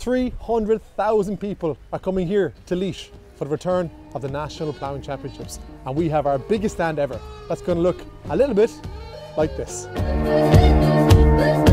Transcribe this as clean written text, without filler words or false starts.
300,000 people are coming here to Laois for the return of the National Ploughing Championships. And we have our biggest stand ever. That's going to look a little bit like this.